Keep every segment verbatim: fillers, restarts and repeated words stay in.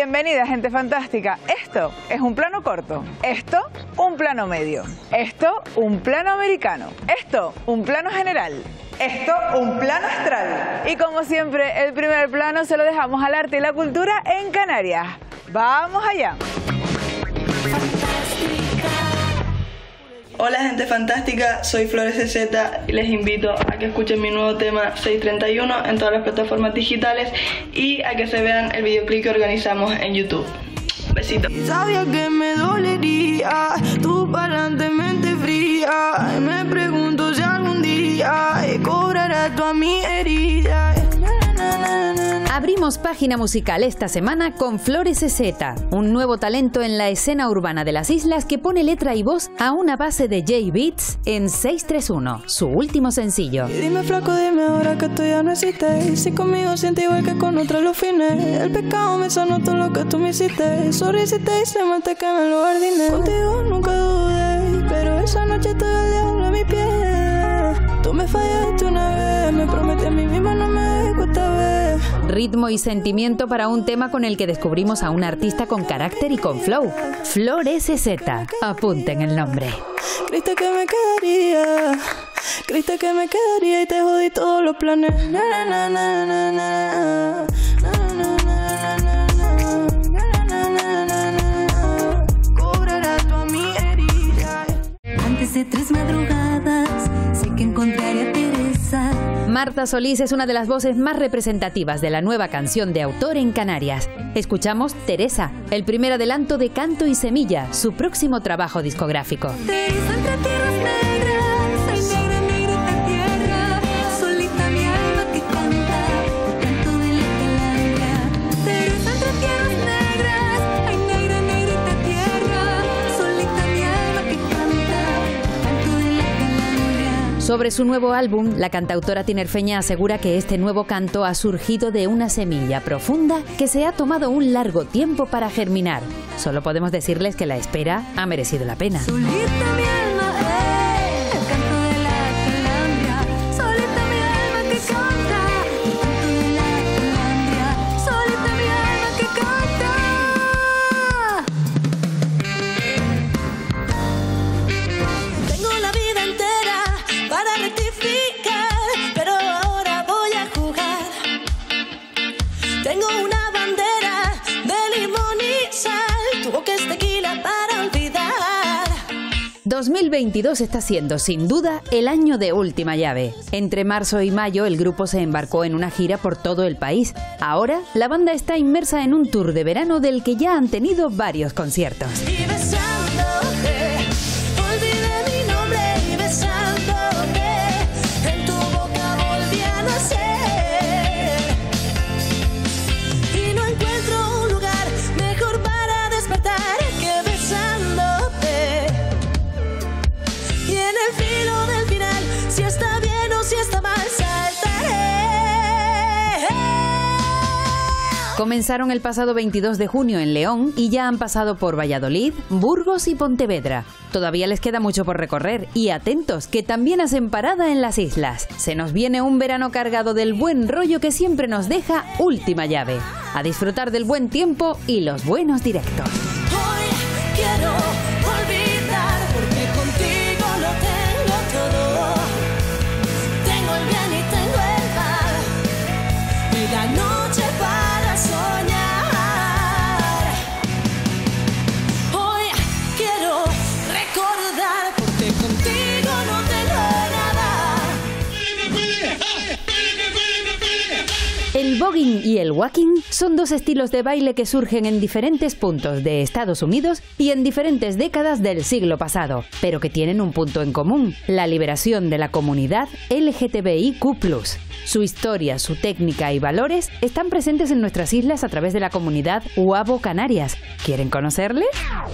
Bienvenida, gente fantástica. Esto es un plano corto. Esto, un plano medio. Esto, un plano americano. Esto, un plano general. Esto, un plano astral. Y como siempre, el primer plano se lo dejamos al arte y la cultura en Canarias. ¡Vamos allá! Hola gente fantástica, soy Flores C Z y les invito a que escuchen mi nuevo tema seiscientos treinta y uno en todas las plataformas digitales y a que se vean el videoclip que organizamos en YouTube. Besitos. Sabía que me dolería tu palante mente fría. Me pregunto si algún día cobrarás tú a mi herida. Abrimos página musical esta semana con Flores C Z, un nuevo talento en la escena urbana de las islas que pone letra y voz a una base de J-Beats en seiscientos treinta y uno, su último sencillo. Y dime flaco, dime ahora que tú ya no existes. Si conmigo sientes igual que con otros los fines. El pecado me sanó todo lo que tú me hiciste. Sorry si te hice mal, te quemé los jardines. Contigo nunca dudé, pero esa noche te el diablo a mi pie. Tú me fallaste una vez, me prometí a mí misma no me dejo esta vez. Ritmo y sentimiento para un tema con el que descubrimos a un artista con carácter y con flow. Flores C Z, apunten el nombre. Creíste que me quedaría, creíste que me quedaría y te jodí todos los planes. Na, na, na, na, na, na, na, na. Cobrarás tú a mi herida. Antes de tres madrugadas sé que encontraré a Teresa. Marta Solís es una de las voces más representativas de la nueva canción de autor en Canarias. Escuchamos Teresa, el primer adelanto de Canto y Semilla, su próximo trabajo discográfico. Teresa entre tierras negras, soy negra, negrita tierra, solita mi alma que canta, canto de la calandria. Teresa entre tierras negras, ay negra, negrita tierra, solita mi alma que canta, canto de la calandria. Sobre su nuevo álbum, la cantautora tinerfeña asegura que este nuevo canto ha surgido de una semilla profunda que se ha tomado un largo tiempo para germinar. Solo podemos decirles que la espera ha merecido la pena. Solita mi alma, eh, el canto de la calandria, solita mi alma que canta, el canto de la calandria, solita mi alma que canta. Tengo la vida entera para rectificar, pero ahora voy a jugar. Tengo una bandera de limón y sal, tu boca es tequila para olvidar. dos mil veintidós está siendo, sin duda, el año de última llave. Entre marzo y mayo, el grupo se embarcó en una gira por todo el país. Ahora, la banda está inmersa en un tour de verano del que ya han tenido varios conciertos. Y besándote, olvidé mi nombre y besándote, en tu boca volví a nacer. Y no encuentro un lugar mejor para despertar que besándote. Y en el filo del final, si está bien o si está mal, saltaré. Comenzaron el pasado veintidós de junio en León y ya han pasado por Valladolid, Burgos y Pontevedra. Todavía les queda mucho por recorrer y atentos, que también hacen parada en las islas. Se nos viene un verano cargado del buen rollo que siempre nos deja última llave. A disfrutar del buen tiempo y los buenos directos. Hoy quiero olvidar porque contigo lo tengo todo. Tengo el bien y tengo el mal y la noche para soñar. Hoy quiero recordar porque contigo no tengo nada. El voguing y el walking son dos estilos de baile que surgen en diferentes puntos de Estados Unidos y en diferentes décadas del siglo pasado, pero que tienen un punto en común: la liberación de la comunidad L G T B I Q plus. Su historia, su técnica y valores están presentes en nuestras islas a través de la comunidad Uabo Canarias. ¿Quieren conocerle?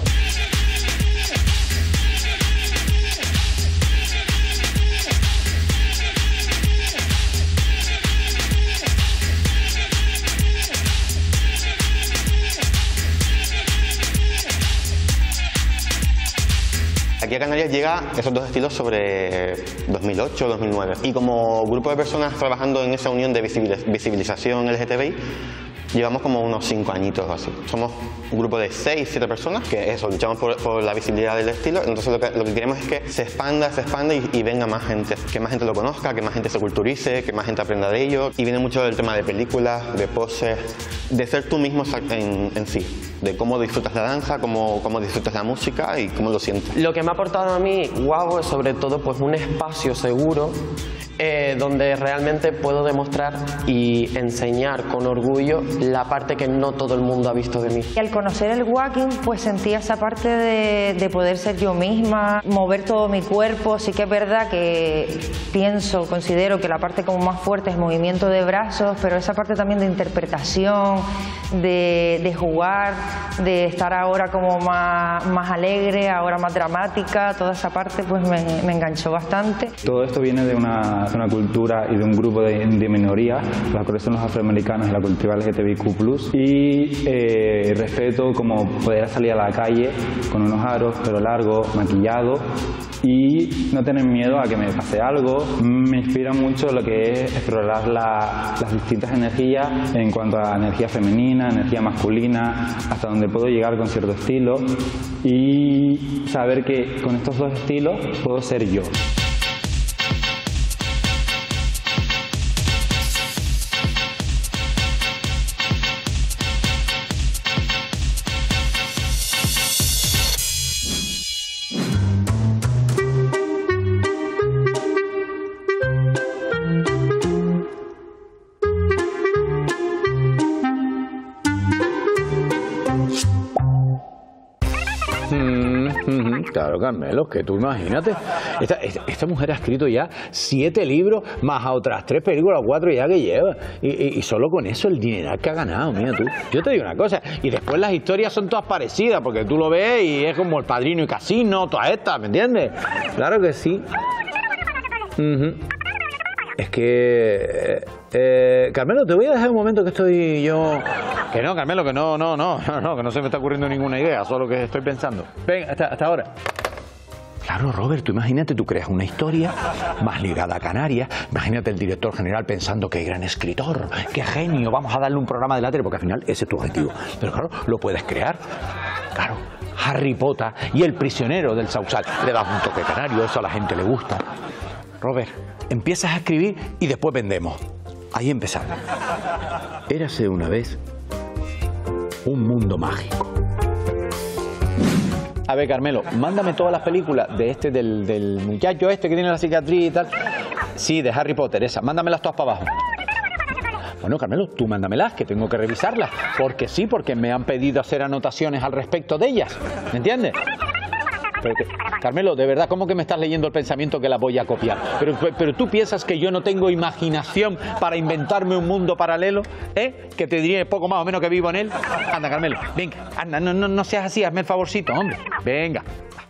Aquí a Canarias llega esos dos estilos sobre dos mil ocho, dos mil nueve. Y como grupo de personas trabajando en esa unión de visibilización L G T B I, Llevamos como unos cinco añitos o así. Somos un grupo de seis, siete personas que eso, luchamos por, por la visibilidad del estilo. Entonces lo que, lo que queremos es que se expanda, se expanda y, y venga más gente. Que más gente lo conozca, que más gente se culturice, que más gente aprenda de ello. Y viene mucho del tema de películas, de poses, de ser tú mismo en, en sí. De cómo disfrutas la danza, cómo, cómo disfrutas la música y cómo lo sientes. Lo que me ha aportado a mí Guago es sobre todo pues un espacio seguro eh, donde realmente puedo demostrar y enseñar con orgullo la parte que no todo el mundo ha visto de mí. Y al conocer el walking pues sentía esa parte de, de poder ser yo misma, mover todo mi cuerpo. Sí que es verdad que pienso, considero que la parte como más fuerte es movimiento de brazos, pero esa parte también de interpretación, de, de jugar, de estar ahora como más, más alegre, ahora más dramática, toda esa parte pues me, me enganchó bastante. Todo esto viene de una, de una cultura y de un grupo de, de minorías, las cuales son los afroamericanos y la cultura L G T B I Q plus, y eh, respeto como poder salir a la calle con unos aros, pelo largo, maquillado y no tener miedo a que me pase algo. Me inspira mucho lo que es explorar la, las distintas energías en cuanto a energía femenina, energía masculina, hasta donde puedo llegar con cierto estilo y saber que con estos dos estilos puedo ser yo. Claro, Carmelo, que tú imagínate, esta, esta, esta mujer ha escrito ya siete libros más a otras tres películas, cuatro ya que lleva, y, y, y solo con eso el dinero que ha ganado, mira tú. Yo te digo una cosa, y después las historias son todas parecidas, porque tú lo ves y es como El Padrino y Casino, todas estas, ¿me entiendes? Claro que sí. Uh-huh. Es que... Eh, eh, Carmelo, te voy a dejar un momento que estoy yo... Que no, Carmelo, que no, no, no, no, que no se me está ocurriendo ninguna idea, solo que estoy pensando. Ven, hasta, hasta ahora. Claro, Robert, tú imagínate, tú creas una historia más ligada a Canarias. Imagínate el director general pensando qué gran escritor, qué genio, vamos a darle un programa de la tele, porque al final ese es tu objetivo. Pero claro, lo puedes crear. Claro, Harry Potter y el prisionero del Sausal. Le das un toque canario, eso a la gente le gusta. Robert, empiezas a escribir y después vendemos. Ahí empezamos. Érase una vez un mundo mágico. A ver, Carmelo, mándame todas las películas de este, del, del muchacho este que tiene la cicatriz y tal. Sí, de Harry Potter, esa. Mándamelas todas para abajo. Bueno, Carmelo, tú mándamelas, que tengo que revisarlas. Porque sí, porque me han pedido hacer anotaciones al respecto de ellas. ¿Me entiendes? Pero que, Carmelo, de verdad, ¿cómo que me estás leyendo el pensamiento que la voy a copiar? Pero, pero tú piensas que yo no tengo imaginación para inventarme un mundo paralelo, ¿eh? Que te diré poco más o menos que vivo en él. Anda, Carmelo, venga, anda, no, no, no seas así, hazme el favorcito, hombre. Venga.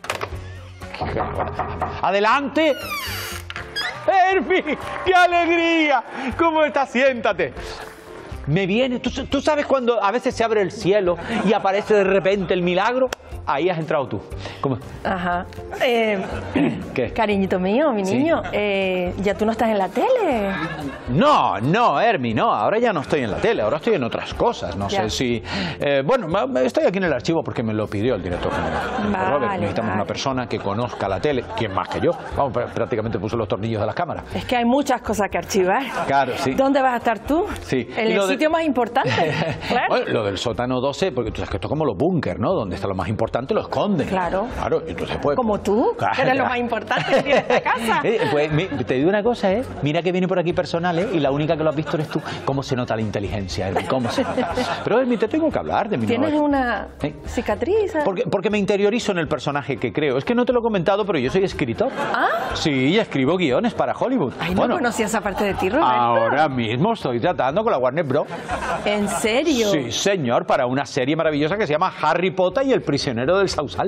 ¡Adelante! ¡Hermi! ¡Qué alegría! ¿Cómo estás? Siéntate. Me viene, ¿tú, tú sabes cuando a veces se abre el cielo y aparece de repente el milagro? Ahí has entrado tú. ¿Cómo? Ajá. Eh, ¿Qué? Cariñito mío, mi Sí. niño, eh, ¿ya tú no estás en la tele? No, no, Hermi, no. Ahora ya no estoy en la tele, ahora estoy en otras cosas. No Ya. sé si... eh, bueno, ma- estoy aquí en el archivo porque me lo pidió el director general. Vale, Robert, necesitamos vale. una persona que conozca la tele. ¿Quién más que yo? Vamos, pr- prácticamente puso los tornillos de las cámaras. Es que hay muchas cosas que archivar. Claro, sí. ¿Dónde vas a estar tú? Sí. En Y el lo de- sitio más importante. Claro. Bueno, lo del sótano doce, porque tú sabes que esto es como los búnker, ¿no? Donde está lo más importante, lo esconden. Claro. Claro, y entonces pues... Como tú, Claro, que eres lo ya. más importante que tiene esta casa. Eh, pues mi- te digo una cosa, ¿eh? Mira que viene por aquí personal, ¿eh? Y la única que lo has visto eres tú. ¿Cómo se nota la inteligencia, Hermi? ¿Cómo se nota? Pero, Hermi, te tengo que hablar de mi ¿Tienes nueva- una ¿Eh? cicatriz? ¿eh? Porque, porque me interiorizo en el personaje que creo. Es que no te lo he comentado, pero yo soy escritor. ¿Ah? Sí, y escribo guiones para Hollywood. Ay, no bueno, conocía esa parte de ti, Roberto. ahora mismo estoy tratando con la Warner Bros. ¿En serio? Sí, señor, para una serie maravillosa que se llama Harry Potter y el prisionero del Sausal.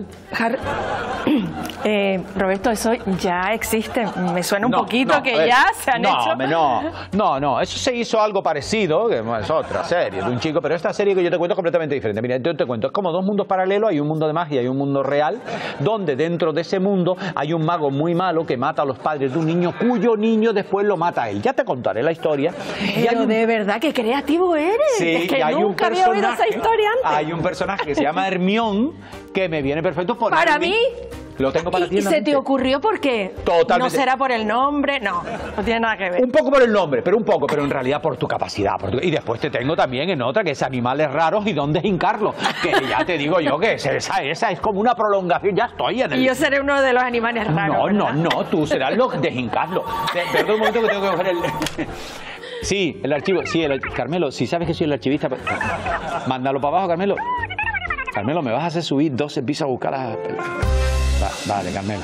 preguntar, eh, Roberto, eso ya existe. Me suena un No, poquito no, que a ver, ya se han no, hecho. hombre, no, no, no, eso se hizo algo parecido, que es otra serie de un chico, pero esta serie que yo te cuento es completamente diferente. Mira, yo te cuento, es como dos mundos paralelos, hay un mundo de magia y un mundo real, donde dentro de ese mundo hay un mago muy malo que mata a los padres de un niño, cuyo niño después lo mata a él. Ya te contaré la historia. Y hay Pero un- de verdad, qué creativo eres. Sí, es que y hay un nunca había oído esa personaje- historia antes. Hay un personaje que se llama Hermión, que me viene perfecto por ¿Para Armin. mí? Lo tengo para ti. ¿Y en la se mente. te ocurrió por qué? Totalmente. ¿No será por el nombre? No, no tiene nada que ver. Un poco por el nombre, pero un poco, pero en realidad por tu capacidad. Por tu- Y después te tengo también en otra que es Animales Raros y dónde hincarlo. Que ya te digo yo que es- esa, esa es como una prolongación. Ya estoy en el... Y yo seré uno de los animales raros. No, no, ¿verdad? no, tú serás lo de hincarlo. Pe- Perdón un momento que tengo que coger el... Sí, el archivo, sí, el arch- Carmelo, si sabes que soy el archivista, pues, mándalo para abajo, Carmelo. Carmelo, ¿me vas a hacer subir doce pisos a buscar las... Va- vale, Carmelo.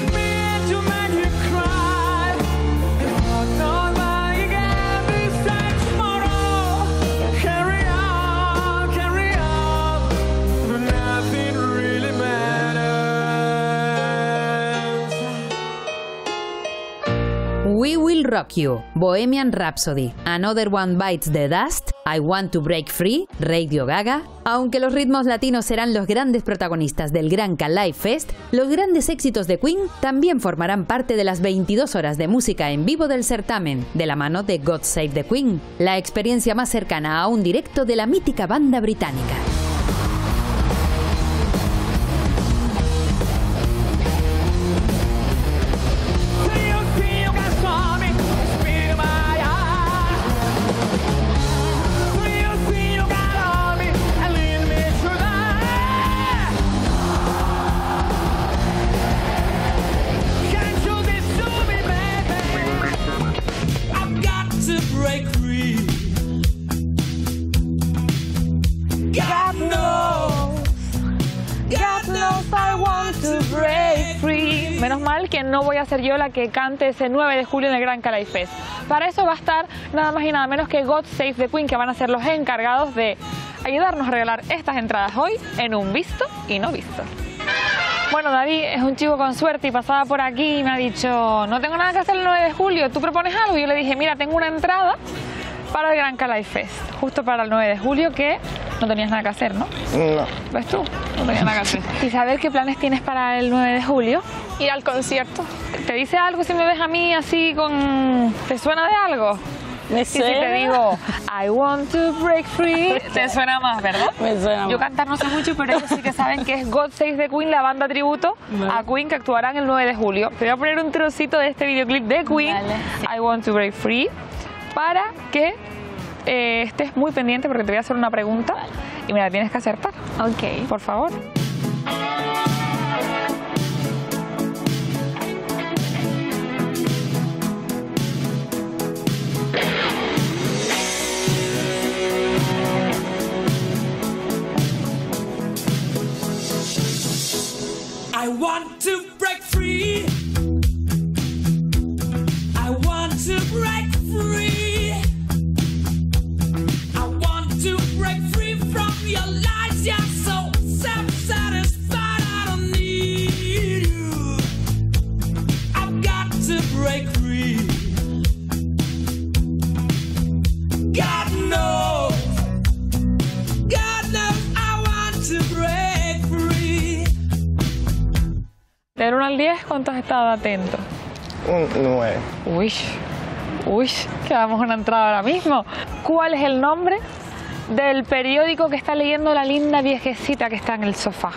We Will Rock You, Bohemian Rhapsody, Another One Bites the Dust, I Want to Break Free, Radio Gaga. Aunque los ritmos latinos serán los grandes protagonistas del Granca Live Fest, los grandes éxitos de Queen también formarán parte de las veintidós horas de música en vivo del certamen, de la mano de God Save the Queen, la experiencia más cercana a un directo de la mítica banda británica. Menos mal que no voy a ser yo la que cante ese nueve de julio en el Gran Calais Fest. Para eso va a estar nada más y nada menos que God Save the Queen, que van a ser los encargados de ayudarnos a regalar estas entradas hoy en un visto y no visto. Bueno, David es un chico con suerte y pasaba por aquí y me ha dicho, no tengo nada que hacer el nueve de julio, ¿tú propones algo? Y yo le dije, mira, tengo una entrada para el Gran Calais Fest, justo para el nueve de julio, que no tenías nada que hacer, ¿no? No. ¿Ves tú? No tenías nada que hacer. ¿Y saber qué planes tienes para el nueve de julio? Ir al concierto. ¿Te dice algo si me ves a mí así con... ¿Te suena de algo? Me Y si te suena. digo, I want to break free, te suena más, ¿verdad? Me suena Yo más. cantar no sé mucho, pero ellos sí que saben que es God Save the Queen, la banda tributo a Queen que actuarán el nueve de julio. Te voy a poner un trocito de este videoclip de Queen, Vale, sí. I want to break free, para que eh, estés muy pendiente porque te voy a hacer una pregunta y me la tienes que acertar. Ok. Por favor. I want to break free. I want to break free. I want to break free from your lies. You're so self-satisfied. I don't need you. I've got to break free. God knows. God knows I want to break free. Del uno al diez, ¿cuánto has estado atento? Un nueve. Uy, uy, que damos una entrada ahora mismo. ¿Cuál es el nombre del periódico que está leyendo la linda viejecita que está en el sofá?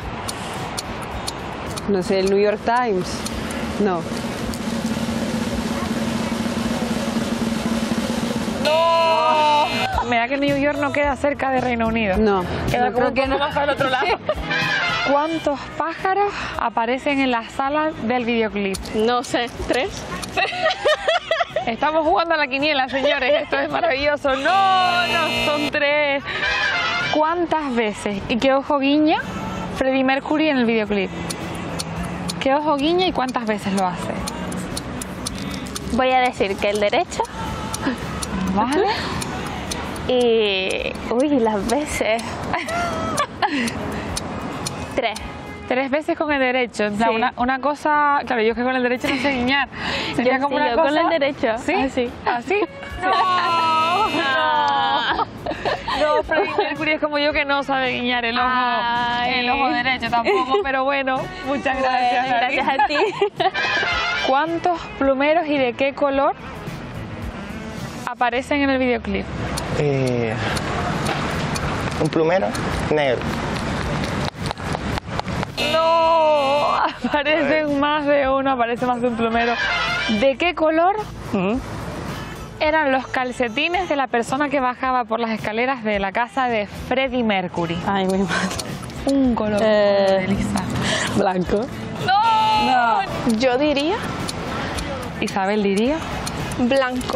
No sé, el New York Times. No. ¡No! Me da que New York no queda cerca de Reino Unido. No. Queda Yo como creo que un poco no. más al otro lado. ¿Cuántos pájaros aparecen en la sala del videoclip? No sé, ¿tres? Estamos jugando a la quiniela, señores. Esto es maravilloso. No, no, son tres. ¿Cuántas veces y qué ojo guiña Freddie Mercury en el videoclip? ¿Qué ojo guiña y cuántas veces lo hace? Voy a decir que el derecho. Vale. Y... Uy, las veces. Tres. Tres veces con el derecho. O sea, Sí. una, una cosa... Claro, yo es que con el derecho no sé guiñar. Sería Yo como sí, una yo cosa... con el derecho. ¿Sí? Así. ¿Así? No, no. No, Freddie Mercury es como yo que no sabe guiñar el ojo, Ay. el ojo derecho tampoco, pero bueno, muchas gracias. Bueno, gracias a ti. ¿Cuántos plumeros y de qué color aparecen en el videoclip? Eh, un plumero negro. No, aparecen más de uno, aparece más de un plumero. ¿De qué color eran los calcetines de la persona que bajaba por las escaleras de la casa de Freddie Mercury? Ay, mi madre. Un color, Eh, Elisa. Blanco. ¡No! Yo diría Isabel diría blanco.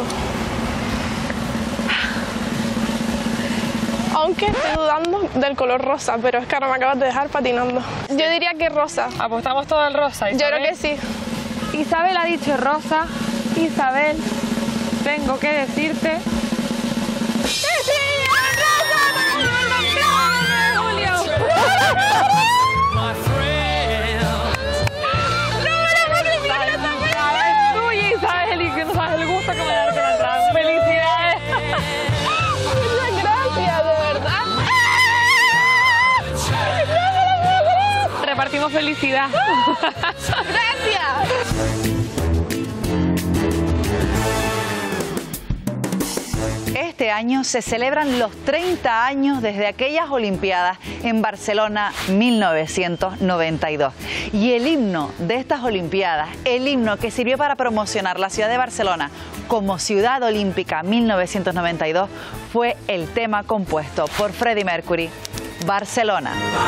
Aunque estoy dudando del color rosa, pero es que ahora me acabas de dejar patinando. Yo diría que rosa. Apostamos todo el rosa, Yo Isabel. creo que sí. Isabel ha dicho rosa. Isabel, tengo que decirte... ¡Sí, sí! Es tuya, Isabel, y que no sabes el gusto que me da la entrada. ¡Felicidades! Muchas gracias, de verdad. Repartimos felicidad. Gracias. Este año se celebran los treinta años desde aquellas Olimpiadas en Barcelona mil novecientos noventa y dos. Y el himno de estas Olimpiadas, el himno que sirvió para promocionar la ciudad de Barcelona como ciudad olímpica mil novecientos noventa y dos, fue el tema compuesto por Freddie Mercury, Barcelona.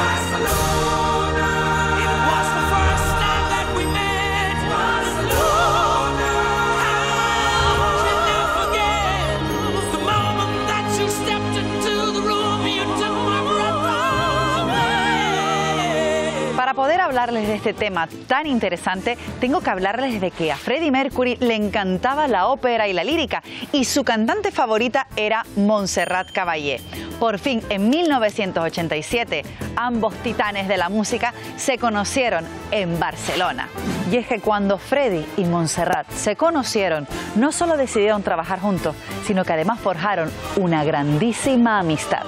Para poder hablarles de este tema tan interesante, tengo que hablarles de que a Freddie Mercury le encantaba la ópera y la lírica, y su cantante favorita era Montserrat Caballé. Por fin, en mil novecientos ochenta y siete, ambos titanes de la música se conocieron en Barcelona. Y es que cuando Freddie y Montserrat se conocieron, no solo decidieron trabajar juntos, sino que además forjaron una grandísima amistad.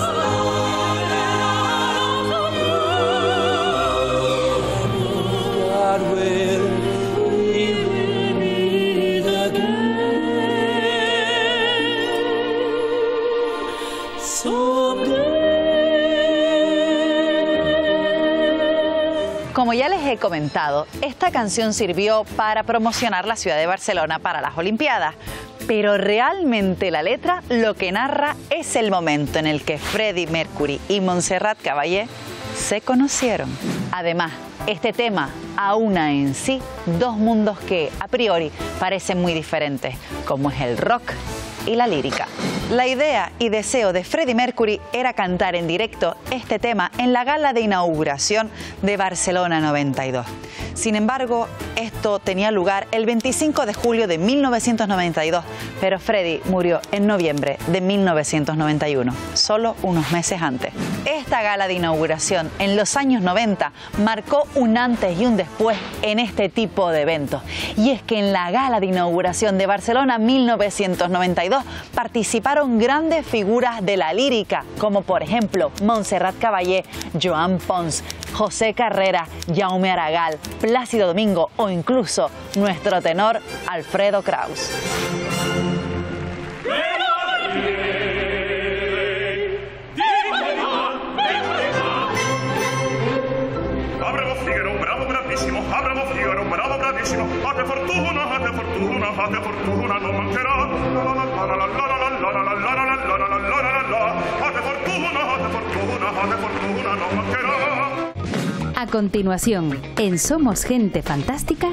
Como ya les he comentado, esta canción sirvió para promocionar la ciudad de Barcelona para las Olimpiadas. Pero realmente la letra lo que narra es el momento en el que Freddie Mercury y Montserrat Caballé se conocieron. Además, este tema aúna en sí dos mundos que a priori parecen muy diferentes, como es el rock y la lírica. La idea y deseo de Freddie Mercury era cantar en directo este tema en la gala de inauguración de Barcelona noventa y dos. Sin embargo, esto tenía lugar el veinticinco de julio de mil novecientos noventa y dos, pero Freddie murió en noviembre de mil novecientos noventa y uno, solo unos meses antes. Esta gala de inauguración en los años noventa marcó un antes y un después en este tipo de eventos. Y es que en la gala de inauguración de Barcelona mil novecientos noventa y dos participaron grandes figuras de la lírica, como por ejemplo Montserrat Caballé, Joan Pons, José Carrera, Jaume Aragal, Plácido Domingo o incluso nuestro tenor Alfredo Kraus. Bravo Figaro, bravo bravissimo, ah bravo Figaro, bravo bravissimo, a te fortuna, a te fortuna, a te fortuna non mancherà. La la la la la la la la la la la la la la la la la. A te fortuna, a te fortuna, a te fortuna non mancherà. A continuación, en Somos Gente Fantástica...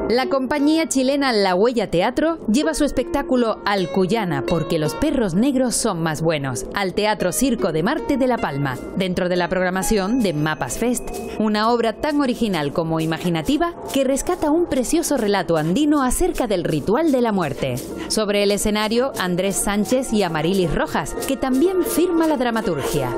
La compañía chilena La Huella Teatro lleva su espectáculo Alcuyana, porque los perros negros son más buenos, al Teatro Circo de Marte de La Palma, dentro de la programación de Mapas Fest, una obra tan original como imaginativa que rescata un precioso relato andino acerca del ritual de la muerte. Sobre el escenario, Andrés Sánchez y Amarilis Rojas, que también firma la dramaturgia.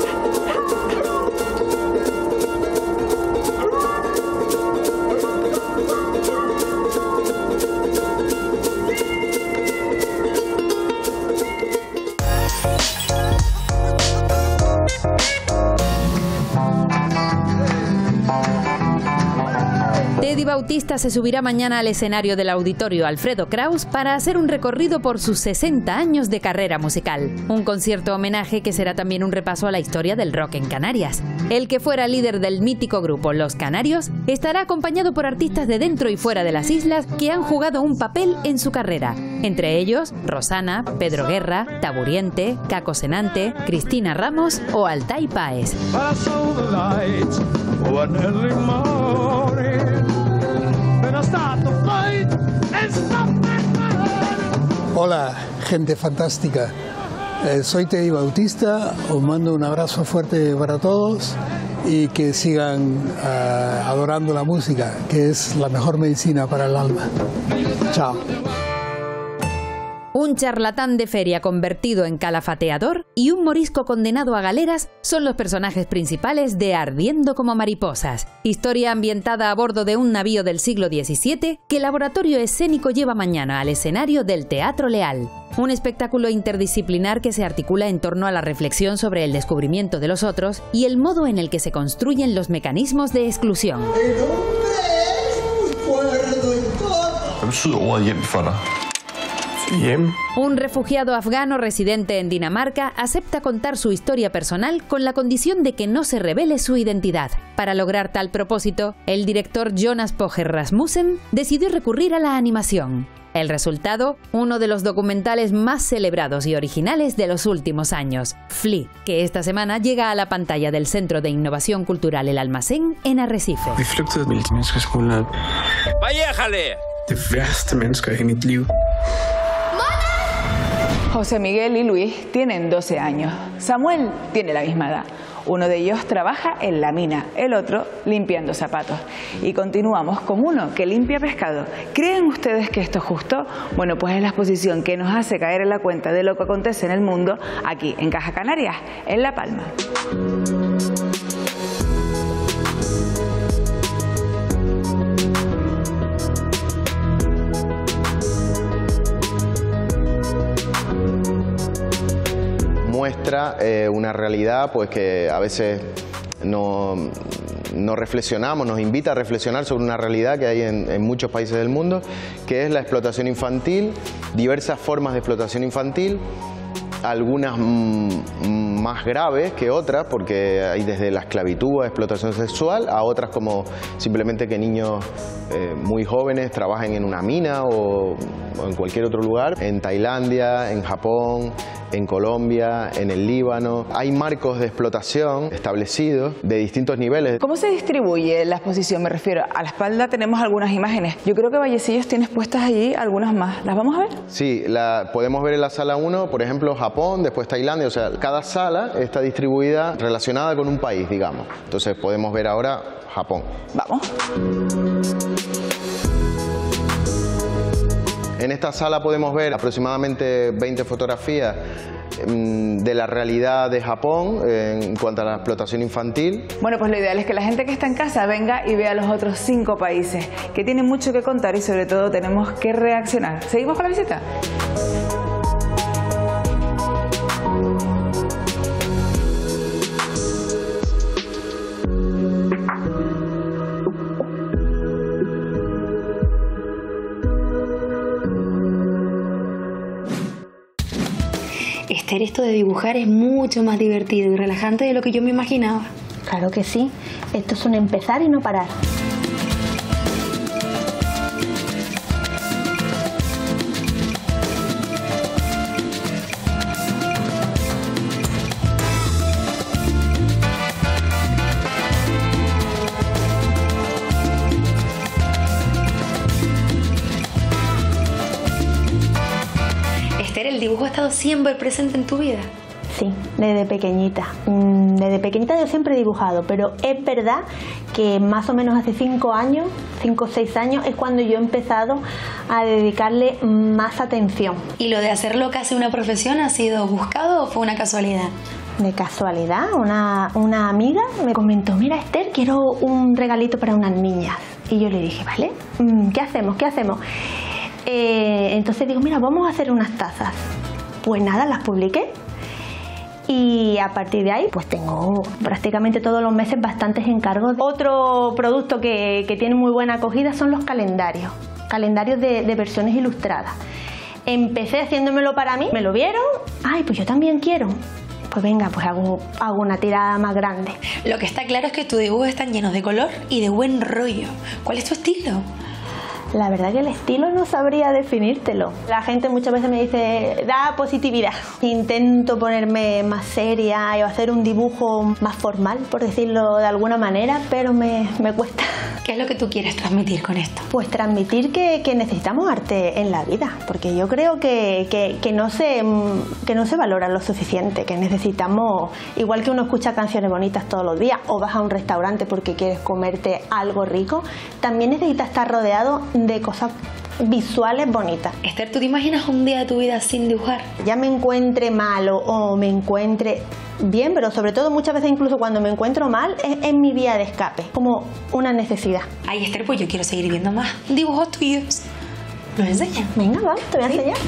Teddy Bautista se subirá mañana al escenario del Auditorio Alfredo Kraus para hacer un recorrido por sus sesenta años de carrera musical. Un concierto homenaje que será también un repaso a la historia del rock en Canarias. El que fuera líder del mítico grupo Los Canarios estará acompañado por artistas de dentro y fuera de las islas que han jugado un papel en su carrera. Entre ellos, Rosana, Pedro Guerra, Taburiente, Caco Senante, Cristina Ramos o Altay Páez. Hola, gente fantástica. Eh, soy Teddy Bautista, os mando un abrazo fuerte para todos y que sigan uh, adorando la música, que es la mejor medicina para el alma. Chao. Un charlatán de feria convertido en calafateador y un morisco condenado a galeras son los personajes principales de Ardiendo como mariposas, historia ambientada a bordo de un navío del siglo diecisiete que el Laboratorio Escénico lleva mañana al escenario del Teatro Leal. Un espectáculo interdisciplinar que se articula en torno a la reflexión sobre el descubrimiento de los otros y el modo en el que se construyen los mecanismos de exclusión. El hombre es muy cuerdo en todo. Un refugiado afgano residente en Dinamarca acepta contar su historia personal con la condición de que no se revele su identidad. Para lograr tal propósito, el director Jonas Poger Rasmussen decidió recurrir a la animación. El resultado, uno de los documentales más celebrados y originales de los últimos años, Flea, que esta semana llega a la pantalla del Centro de Innovación Cultural El Almacén en Arrecife. Vi flygtede med til menneskeskolen. Barrierejale! Det værste mennesker i mit liv. José Miguel y Luis tienen doce años. Samuel tiene la misma edad. Uno de ellos trabaja en la mina, el otro limpiando zapatos. Y continuamos con uno que limpia pescado. ¿Creen ustedes que esto es justo? Bueno, pues es la exposición que nos hace caer en la cuenta de lo que acontece en el mundo aquí en Caja Canarias, en La Palma. Muestra eh, una realidad pues que a veces no, no reflexionamos, nos invita a reflexionar sobre una realidad que hay en, en muchos países del mundo, que es la explotación infantil, diversas formas de explotación infantil, algunas mm, más graves que otras, porque hay desde la esclavitud a explotación sexual, a otras como simplemente que niños eh, muy jóvenes trabajen en una mina o, o en cualquier otro lugar, en Tailandia, en Japón, en Colombia, en el Líbano. Hay marcos de explotación establecidos de distintos niveles. ¿Cómo se distribuye la exposición? Me refiero, a la espalda tenemos algunas imágenes. Yo creo que Vallecillos tienes puestas allí algunas más. ¿Las vamos a ver? Sí, la podemos ver en la sala uno, por ejemplo, Japón, después Tailandia. O sea, cada sala está distribuida relacionada con un país, digamos. Entonces podemos ver ahora Japón. Vamos. En esta sala podemos ver aproximadamente veinte fotografías de la realidad de Japón en cuanto a la explotación infantil. Bueno, pues lo ideal es que la gente que está en casa venga y vea los otros cinco países, que tienen mucho que contar y sobre todo tenemos que reaccionar. ¿Seguimos con la visita? Esther, esto de dibujar es mucho más divertido y relajante de lo que yo me imaginaba. Claro que sí. Esto es un empezar y no parar. estado siempre presente en tu vida? Sí, desde pequeñita. Desde pequeñita yo siempre he dibujado, pero es verdad que más o menos hace cinco años, cinco o seis años, es cuando yo he empezado a dedicarle más atención. ¿Y lo de hacerlo casi una profesión ha sido buscado o fue una casualidad? De casualidad, una, una amiga me comentó, mira Esther, quiero un regalito para unas niñas. Y yo le dije, vale, ¿qué hacemos? ¿Qué hacemos? Eh, entonces digo, mira, vamos a hacer unas tazas. Pues nada, las publiqué. Y a partir de ahí, pues tengo prácticamente todos los meses bastantes encargos. Otro producto que, que tiene muy buena acogida son los calendarios, calendarios de, de versiones ilustradas. Empecé haciéndomelo para mí, me lo vieron, ay, pues yo también quiero. Pues venga, pues hago, hago una tirada más grande. Lo que está claro es que tus dibujos están llenos de color y de buen rollo. ¿Cuál es tu estilo? La verdad que el estilo no sabría definírtelo. La gente muchas veces me dice, da positividad. Intento ponerme más seria y hacer un dibujo más formal, por decirlo de alguna manera, pero me, me cuesta. ¿Qué es lo que tú quieres transmitir con esto? Pues transmitir que, que necesitamos arte en la vida, porque yo creo que, que, que, no se, que no se valora lo suficiente, que necesitamos, igual que uno escucha canciones bonitas todos los días o vas a un restaurante porque quieres comerte algo rico, también necesitas estar rodeado de cosas visuales bonitas. Esther, ¿tú te imaginas un día de tu vida sin dibujar? Ya me encuentre mal o, o me encuentre bien, pero sobre todo muchas veces incluso cuando me encuentro mal es en mi vía de escape, como una necesidad. Ay, Esther, pues yo quiero seguir viendo más dibujos tuyos. ¿Nos enseñas? Venga, vamos, te voy a ¿Sí? enseñar.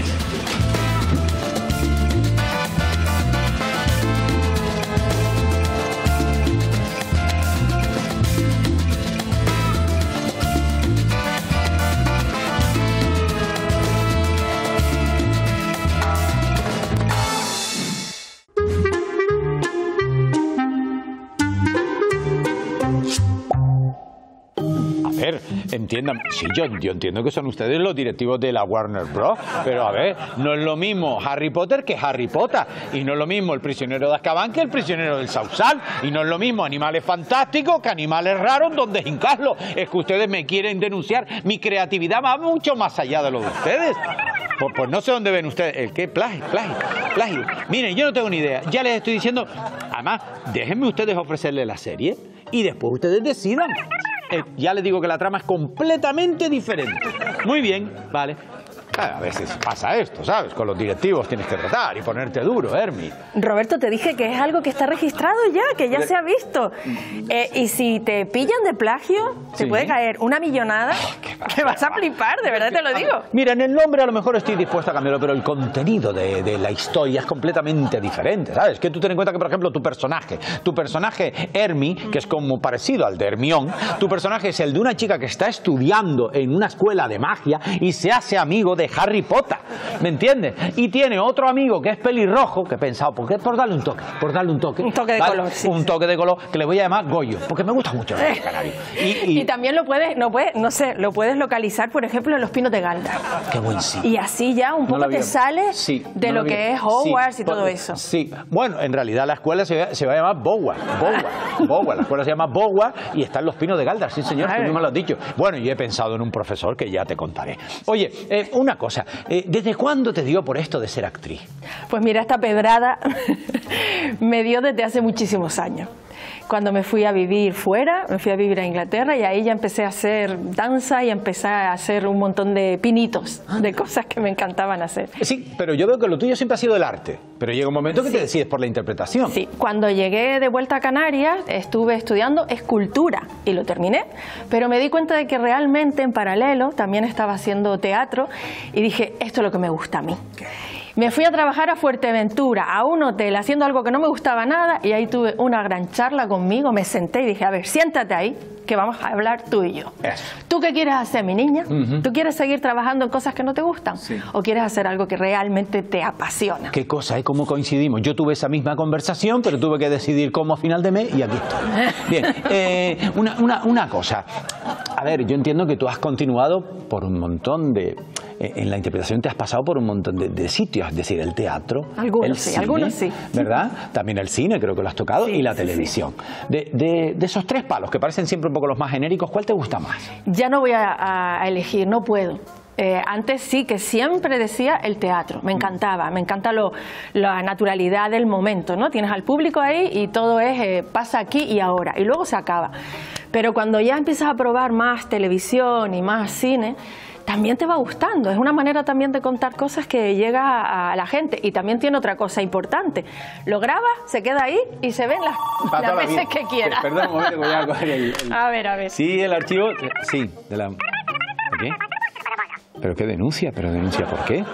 Entiendan, sí, yo, yo entiendo que son ustedes los directivos de la Warner Bros., pero a ver, no es lo mismo Harry Potter que Harry Potter, y no es lo mismo El prisionero de Azkaban que El prisionero del Sausal, y no es lo mismo Animales Fantásticos que Animales Raros donde hincarlo. Es que ustedes me quieren denunciar, mi creatividad va mucho más allá de lo de ustedes. Pues, pues no sé dónde ven ustedes, el qué, plagio, plagio, plagio. Miren, yo no tengo ni idea, ya les estoy diciendo, además, déjenme ustedes ofrecerle la serie y después ustedes decidan. Eh, ya les digo que la trama es completamente diferente. Muy bien, vale. A veces pasa esto, ¿sabes? Con los directivos tienes que tratar y ponerte duro, Hermi. Roberto, te dije que es algo que está registrado ya, que ya se ha visto. Eh, y si te pillan de plagio, te Sí. puede caer una millonada que vas a flipar, de verdad te lo digo. Mira, en el nombre a lo mejor estoy dispuesto a cambiarlo, pero el contenido de, de la historia es completamente diferente, ¿sabes? Que tú ten en cuenta que, por ejemplo, tu personaje, tu personaje Hermi, que es como parecido al de Hermión, tu personaje es el de una chica que está estudiando en una escuela de magia y se hace amigo de Harry Potter, ¿me entiendes? Y tiene otro amigo que es pelirrojo, que he pensado, ¿por qué? Por darle un toque, por darle un toque. Un toque de ¿vale? color, sí. Un toque de color, que le voy a llamar Goyo, porque me gusta mucho el canario. Y, y... Y también lo puedes, no puedes, no sé, lo puedes localizar, por ejemplo, en los Pinos de Galdar. Qué buen sí. Y así ya un No poco lo te había- sales Sí, de no lo lo que había- es Hogwarts sí, y todo por- eso. Sí, bueno, en realidad la escuela se va, se va a llamar Bogwarts, Bogwarts, Bogwarts. La escuela se llama Bogwarts y está en los Pinos de Galdar, sí señor, tú Ay. mismo lo has dicho. Bueno, yo he pensado en un profesor que ya te contaré. Oye, eh, una cosa, eh, ¿desde cuándo te dio por esto de ser actriz? Pues mira, esta pedrada me dio desde hace muchísimos años. Cuando me fui a vivir fuera, me fui a vivir a Inglaterra y ahí ya empecé a hacer danza y empecé a hacer un montón de pinitos, de cosas que me encantaban hacer. Sí, pero yo veo que lo tuyo siempre ha sido el arte, pero llega un momento que te decides por la interpretación. Sí, cuando llegué de vuelta a Canarias estuve estudiando escultura y lo terminé, pero me di cuenta de que realmente en paralelo también estaba haciendo teatro y dije, esto es lo que me gusta a mí. Me fui a trabajar a Fuerteventura, a un hotel, haciendo algo que no me gustaba nada y ahí tuve una gran charla conmigo, me senté y dije, a ver, siéntate ahí, que vamos a hablar tú y yo. Eso. ¿Tú qué quieres hacer, mi niña? Ujú. ¿Tú quieres seguir trabajando en cosas que no te gustan? Sí. ¿O quieres hacer algo que realmente te apasiona? Qué cosa, ¿eh? ¿Cómo coincidimos? Yo tuve esa misma conversación, pero tuve que decidir cómo a final de mes y aquí estoy. Bien, eh, una, una, una cosa. A ver, yo entiendo que tú has continuado por un montón de... eh, En la interpretación te has pasado por un montón de, de sitios, es decir, el teatro, Algunos el sí, cine, algunos sí. ¿verdad? También el cine, creo que lo has tocado, Sí, y la sí, televisión. De, de, de esos tres palos, que parecen siempre un poco los más genéricos, ¿cuál te gusta más? Ya no voy a, a elegir, no puedo. Eh, antes sí, que siempre decía el teatro, me encantaba, me encanta lo, la naturalidad del momento, ¿no? Tienes al público ahí y todo es, eh, pasa aquí y ahora, y luego se acaba. Pero cuando ya empiezas a probar más televisión y más cine, también te va gustando, es una manera también de contar cosas que llega a la gente. Y también tiene otra cosa importante, lo grabas, se queda ahí y se ven las, las veces que quieras. Perdón un momento, voy a coger el, el... A ver, a ver. Sí, el archivo, sí, de la... ¿De qué? ¿Pero qué denuncia? ¿Pero denuncia por qué?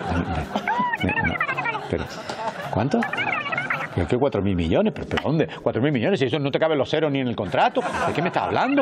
¿Pero cuánto? ¿Pero qué cuatro mil millones? ¿Pero, pero dónde? ¿Cuatro mil millones? Si eso no te caben los ceros ni en el contrato. ¿De qué me estás hablando?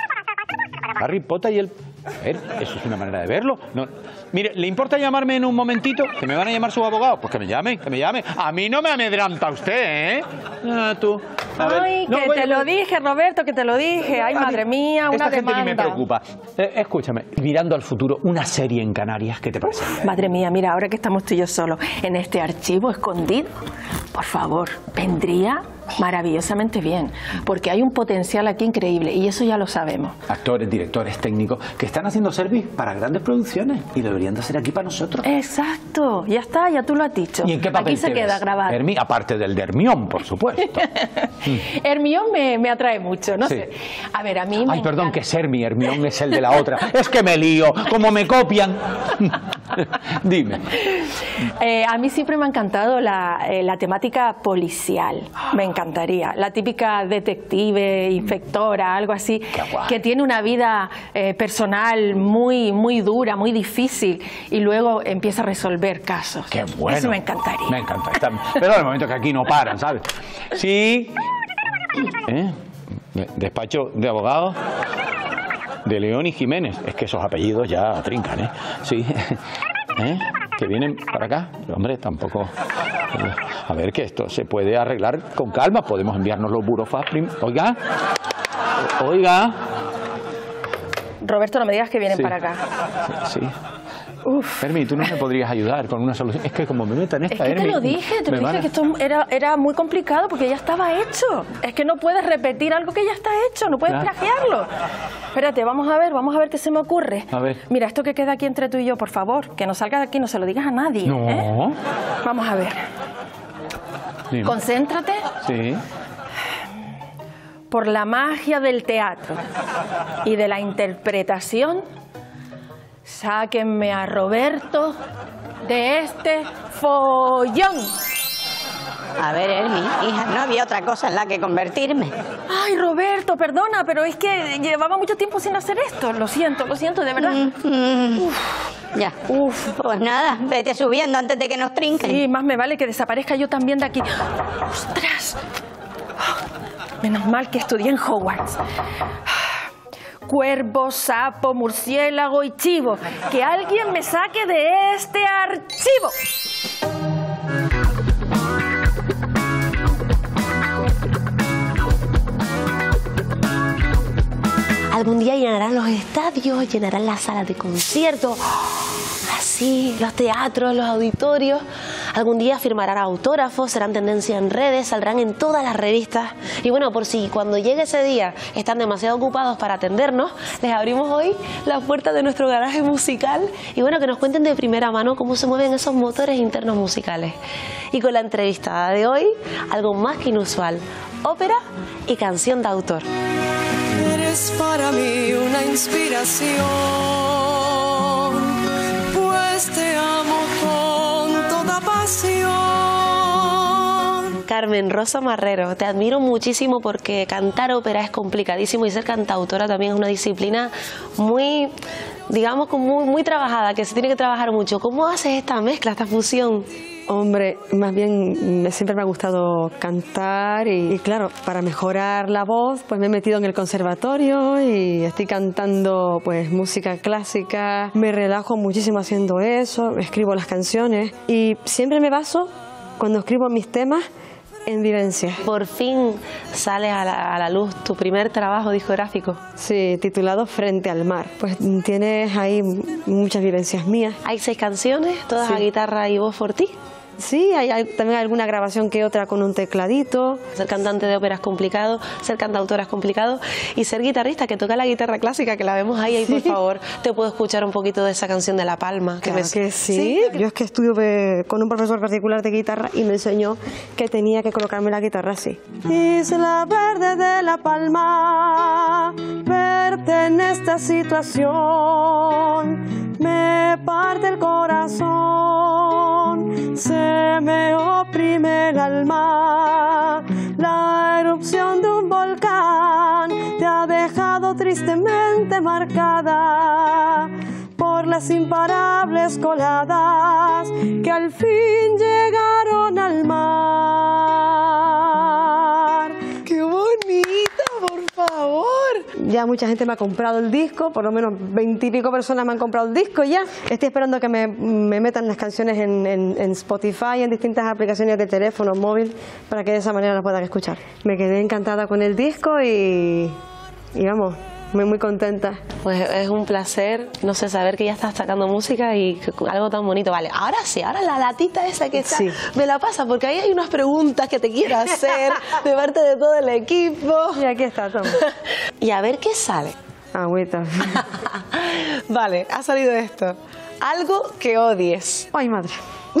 Harry Potter y el... A ver, eso es una manera de verlo. No. Mire, ¿le importa llamarme en un momentito? ¿Que me van a llamar sus abogados? Pues que me llame, que me llame. A mí no me amedranta usted, ¿eh? Ah, tú. A ver. Ay, no, que voy, te voy. lo dije, Roberto, que te lo dije. Ay, madre mía, una Esta gente demanda. ni me preocupa. Eh, escúchame, mirando al futuro, una serie en Canarias, ¿qué te parece? Madre mía, mira, ahora que estamos tú y yo solos en este archivo escondido, por favor, vendría maravillosamente bien, porque hay un potencial aquí increíble y eso ya lo sabemos. Actores, directores, técnicos que están haciendo service para grandes producciones y deberían de hacer aquí para nosotros. Exacto, ya está, ya tú lo has dicho. ¿Y en qué papel aquí se te queda ves? grabado. Hermi, aparte del de Hermión, por supuesto. Hermión me, me atrae mucho, no Sí. sé. A ver, a mí me Ay, perdón, que es Hermi, Hermión es el de la otra. Es que me lío, como me copian. Dime. Eh, a mí siempre me ha encantado la, eh, la temática policial, me encantaría. La típica detective, inspectora, algo así, que tiene una vida eh, personal muy, muy dura, muy difícil y luego empieza a resolver casos. Qué bueno. Eso me encantaría. Me encanta. Está... Pero de momento que aquí no paran, ¿sabes? Sí. ¿Eh? Despacho de abogados de León y Jiménez. Es que esos apellidos ya trincan, ¿eh? Sí. ¿Eh? Que vienen para acá. Pero, hombre, tampoco... A ver, que esto se puede arreglar con calma. Podemos enviarnos los burofax primero. Oiga. Oiga. Roberto, no me digas que vienen Sí. para acá. Sí. Uf. Hermi, ¿tú no me podrías ayudar con una solución? Es que como me metan esta, Es que te Hermi, lo dije, te me lo van dije a- que esto era, era muy complicado porque ya estaba hecho. Es que no puedes repetir algo que ya está hecho, no puedes Claro. plagiarlo. Espérate, vamos a ver, vamos a ver qué se me ocurre. A ver. Mira, esto que queda aquí entre tú y yo, por favor, que no salga de aquí, no se lo digas a nadie. No. ¿eh? Vamos a ver. Dime. Concéntrate. Sí. Por la magia del teatro y de la interpretación, sáquenme a Roberto de este follón. A ver, Hermi, hija, no había otra cosa en la que convertirme. Ay, Roberto, perdona, pero es que llevaba mucho tiempo sin hacer esto. Lo siento, lo siento, de verdad. Uf. Ya. Uf. Pues nada, vete subiendo antes de que nos trinquen. Sí, más me vale que desaparezca yo también de aquí. ¡Ostras! Menos mal que estudié en Hogwarts. Cuervo, sapo, murciélago y chivo. Que alguien me saque de este archivo. Algún día llenarán los estadios, llenarán las salas de conciertos, así, los teatros, los auditorios. Algún día firmarán autógrafos, serán tendencia en redes, saldrán en todas las revistas. Y bueno, por si cuando llegue ese día están demasiado ocupados para atendernos, les abrimos hoy las puertas de nuestro garaje musical y bueno, que nos cuenten de primera mano cómo se mueven esos motores internos musicales. Y con la entrevistada de hoy, algo más que inusual, ópera y canción de autor. Eres para mí una inspiración, pues te amo con toda pasión. Carmen Rosa Marrero, te admiro muchísimo porque cantar ópera es complicadísimo y ser cantautora también es una disciplina muy, digamos, muy, muy trabajada, que se tiene que trabajar mucho. ¿Cómo haces esta mezcla, esta fusión? Hombre, más bien me- siempre me ha gustado cantar y, y claro, para mejorar la voz pues me he metido en el conservatorio y estoy cantando pues música clásica, me relajo muchísimo haciendo eso, escribo las canciones y siempre me baso cuando escribo mis temas en vivencias. Por fin sale a la, a la luz tu primer trabajo discográfico. Sí, titulado Frente al Mar. Pues tienes ahí muchas vivencias mías. Hay seis canciones, todas Sí. a guitarra y voz por ti. Sí, hay, hay también alguna grabación que otra con un tecladito. Ser cantante de ópera es complicado, ser cantautora es complicado y ser guitarrista que toca la guitarra clásica, que la vemos ahí, ahí por favor, te puedo escuchar un poquito de esa canción de La Palma. Que Claro me... que sí. ¿Sí? Yo es que estuve con un profesor particular de guitarra y me enseñó que tenía que colocarme la guitarra así. Isla verde de La Palma, verte en esta situación me parte el corazón, se me oprime el alma, la erupción de un volcán te ha dejado tristemente marcada por las imparables coladas que al fin llegaron al mar. ¡Qué bonita, por favor! Ya mucha gente me ha comprado el disco, por lo menos veintipico personas me han comprado el disco ya. Estoy esperando que me, me metan las canciones en, en, en Spotify, en distintas aplicaciones de teléfono, móvil, para que de esa manera las puedan escuchar. Me quedé encantada con el disco y, y vamos, muy, muy contenta. Pues es un placer, no sé, saber que ya estás sacando música y que, algo tan bonito. Vale, ahora sí, ahora la latita esa que está, sí. me la pasa, porque ahí hay unas preguntas que te quiero hacer de parte de todo el equipo. Y aquí está, toma. Y a ver qué sale. Agüita. Vale, ha salido esto. Algo que odies. Ay, madre.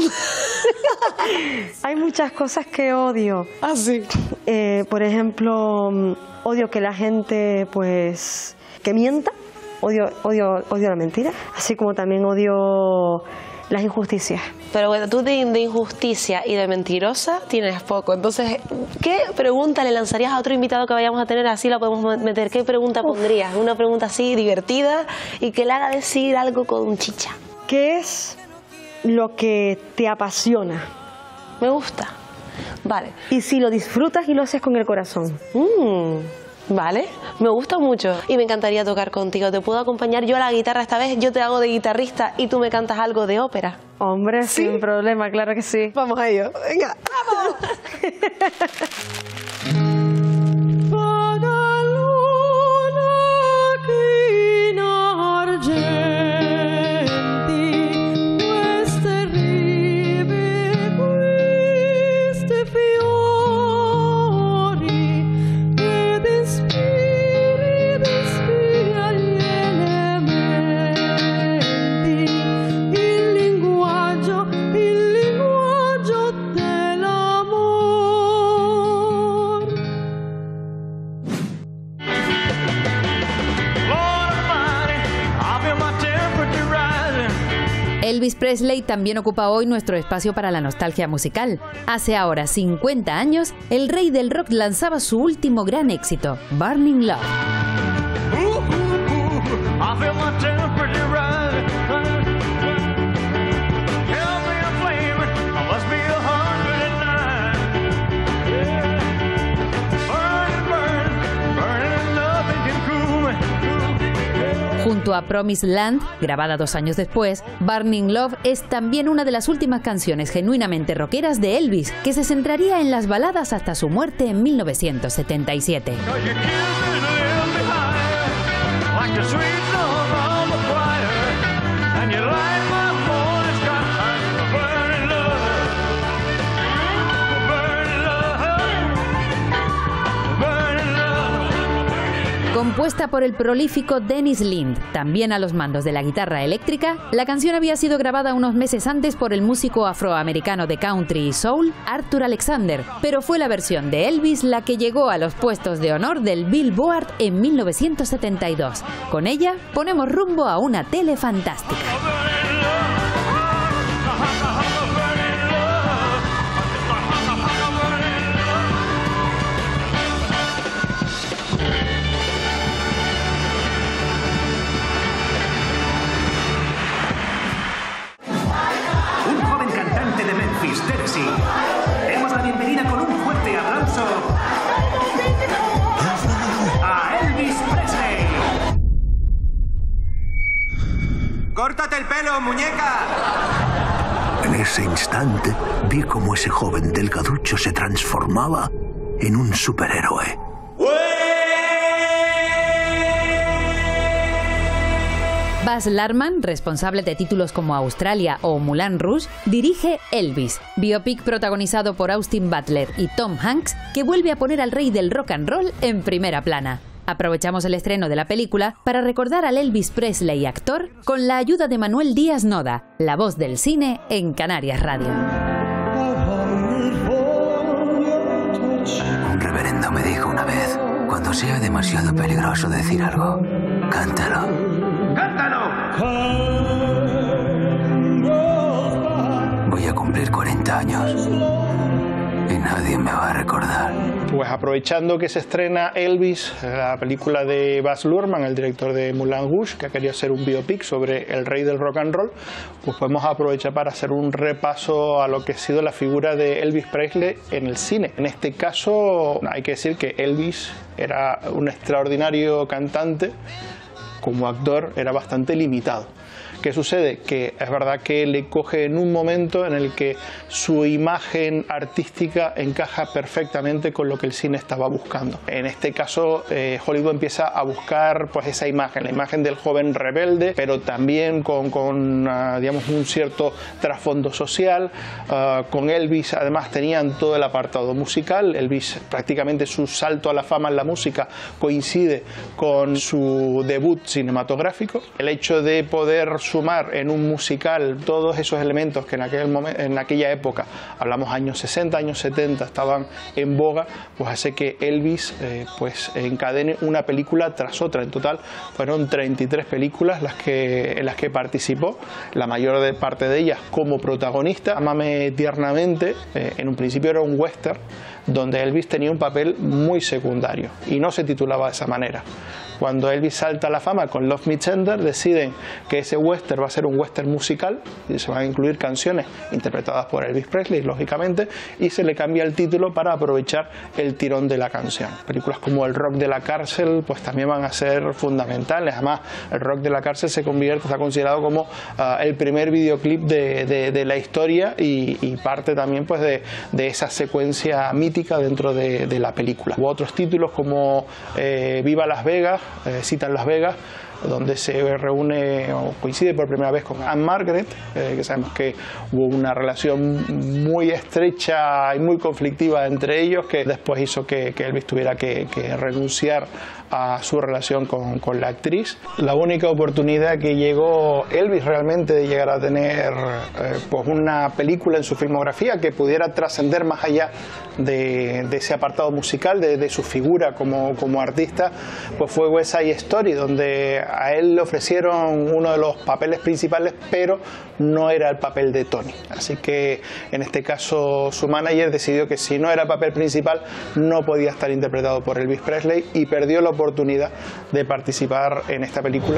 Hay muchas cosas que odio. Ah, sí. Eh, por ejemplo, odio que la gente, pues, que mienta. Odio, odio, odio la mentira. Así como también odio las injusticias. Pero bueno, tú de, de injusticia y de mentirosa tienes poco. Entonces, ¿qué pregunta le lanzarías a otro invitado que vayamos a tener? Así la podemos meter. ¿Qué pregunta Uf. pondrías? Una pregunta así divertida y que le haga decir algo con chicha. ¿Qué es lo que te apasiona? Me gusta. Vale. Y si lo disfrutas y lo haces con el corazón. Mm. Vale, me gusta mucho y me encantaría tocar contigo. ¿Te puedo acompañar yo a la guitarra esta vez? Yo te hago de guitarrista y tú me cantas algo de ópera. Hombre, ¿sí? Sin problema, claro que sí. Vamos a ello. Venga, vamos. Elvis Presley también ocupa hoy nuestro espacio para la nostalgia musical. Hace ahora cincuenta años, el rey del rock lanzaba su último gran éxito, Burning Love. Junto a Promised Land, grabada dos años después, Burning Love es también una de las últimas canciones genuinamente rockeras de Elvis, que se centraría en las baladas hasta su muerte en mil novecientos setenta y siete. Compuesta por el prolífico Dennis Lind, también a los mandos de la guitarra eléctrica, la canción había sido grabada unos meses antes por el músico afroamericano de country y soul, Arthur Alexander, pero fue la versión de Elvis la que llegó a los puestos de honor del Billboard en mil novecientos setenta y dos. Con ella ponemos rumbo a una tele fantástica. Demos la bienvenida con un fuerte aplauso a Elvis Presley. ¡Córtate el pelo, muñeca! En ese instante vi cómo ese joven delgaducho se transformaba en un superhéroe. Baz Luhrmann, responsable de títulos como Australia o Moulin Rouge, dirige Elvis, biopic protagonizado por Austin Butler y Tom Hanks, que vuelve a poner al rey del rock and roll en primera plana. Aprovechamos el estreno de la película para recordar al Elvis Presley actor con la ayuda de Manuel Díaz Noda, la voz del cine en Canarias Radio. Un reverendo me dijo una vez, cuando sea demasiado peligroso decir algo, cántalo. ¡Cántalo! Voy a cumplir cuarenta años y nadie me va a recordar. Pues aprovechando que se estrena Elvis, la película de Baz Luhrmann, el director de Moulin Rouge, que ha querido hacer un biopic sobre el rey del rock and roll, pues podemos aprovechar para hacer un repaso a lo que ha sido la figura de Elvis Presley en el cine. En este caso hay que decir que Elvis era un extraordinario cantante, como actor era bastante limitado. ¿Qué sucede? Que es verdad que le coge en un momento en el que su imagen artística encaja perfectamente con lo que el cine estaba buscando. En este caso, eh, Hollywood empieza a buscar pues esa imagen, la imagen del joven rebelde, pero también con, con uh, digamos, un cierto trasfondo social. Uh, con Elvis, además, tenían todo el apartado musical. Elvis, prácticamente su salto a la fama en la música coincide con su debut cinematográfico. El hecho de poder sumar en un musical todos esos elementos que en, aquel momento, en aquella época, hablamos años sesenta, años setenta, estaban en boga, pues hace que Elvis eh, pues encadene una película tras otra. En total fueron treinta y tres películas las que, en las que participó, la mayor de, parte de ellas como protagonista. Ámame tiernamente, eh, en un principio era un western, donde Elvis tenía un papel muy secundario y no se titulaba de esa manera. Cuando Elvis salta a la fama con Love Me Tender, deciden que ese western va a ser un western musical y se van a incluir canciones interpretadas por Elvis Presley, lógicamente, y se le cambia el título para aprovechar el tirón de la canción. Películas como El Rock de la Cárcel pues también van a ser fundamentales. Además, El Rock de la Cárcel se convierte, está considerado como uh, el primer videoclip de, de, de la historia y, y parte también pues de, de esa secuencia mítica dentro de, de la película. Hubo otros títulos como eh, Viva Las Vegas, eh, Cita en Las Vegas, donde se reúne o coincide por primera vez con Anne Margaret, eh, que sabemos que hubo una relación muy estrecha y muy conflictiva entre ellos, que después hizo que, que Elvis tuviera que, que renunciar a su relación con, con la actriz. La única oportunidad que llegó Elvis realmente de llegar a tener eh, pues una película en su filmografía que pudiera trascender más allá de, de ese apartado musical, de, de su figura como, como artista, pues fue West Side Story, donde a él le ofrecieron uno de los papeles principales, pero no era el papel de Tony. Así que en este caso su manager decidió que si no era el papel principal no podía estar interpretado por Elvis Presley y perdió la oportunidad de participar en esta película.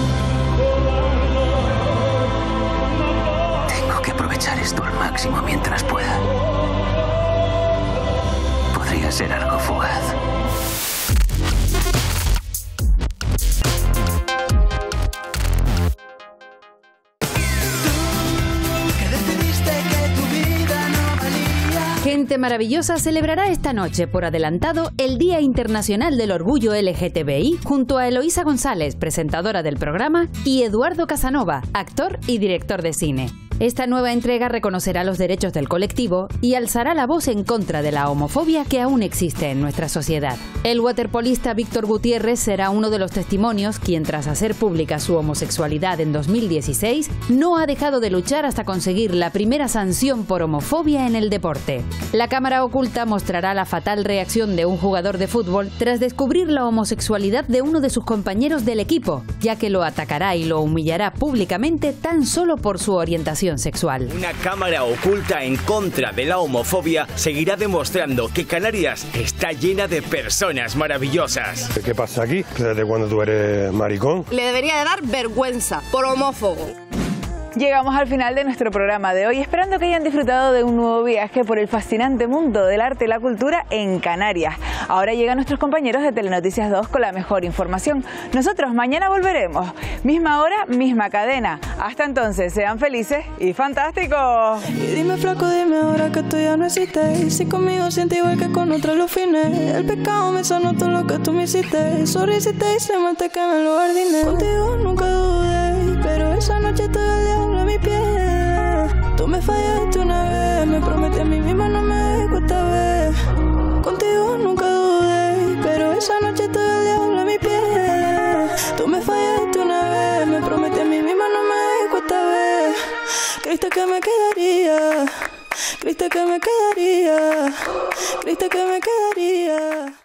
Tengo que aprovechar esto al máximo mientras pueda. Podría ser algo fugaz. Gente Maravillosa celebrará esta noche por adelantado el Día Internacional del Orgullo L G T B I junto a Eloísa González, presentadora del programa, y Eduardo Casanova, actor y director de cine. Esta nueva entrega reconocerá los derechos del colectivo y alzará la voz en contra de la homofobia que aún existe en nuestra sociedad. El waterpolista Víctor Gutiérrez será uno de los testimonios quien, tras hacer pública su homosexualidad en dos mil dieciséis, no ha dejado de luchar hasta conseguir la primera sanción por homofobia en el deporte. La cámara oculta mostrará la fatal reacción de un jugador de fútbol tras descubrir la homosexualidad de uno de sus compañeros del equipo, ya que lo atacará y lo humillará públicamente tan solo por su orientación sexual. Una cámara oculta en contra de la homofobia seguirá demostrando que Canarias está llena de personas maravillosas. ¿Qué pasa aquí? ¿Desde cuándo tú eres maricón? Le debería de dar vergüenza por homófobo. Llegamos al final de nuestro programa de hoy, esperando que hayan disfrutado de un nuevo viaje por el fascinante mundo del arte y la cultura en Canarias. Ahora llegan nuestros compañeros de Telenoticias dos con la mejor información. Nosotros mañana volveremos, misma hora, misma cadena. Hasta entonces, sean felices y fantásticos. Y dime flaco, dime ahora que tú ya no existes. Si conmigo sientes igual que con otros los fines. El pecado me sanó todo lo que tú me hiciste. Sorry si te hice mal, te quemé en los jardines. Contigo nunca dudé. pero esa noche te el diablo a mi pie. Tú me fallaste una vez, me prometí a mí misma no me dejo esta vez. Contigo nunca dudé, pero esa noche te el diablo a mi pie. Tú me fallaste una vez, me prometí a mí misma no me dejo esta vez. Creíste que me quedaría, creíste que me quedaría, creíste que me quedaría.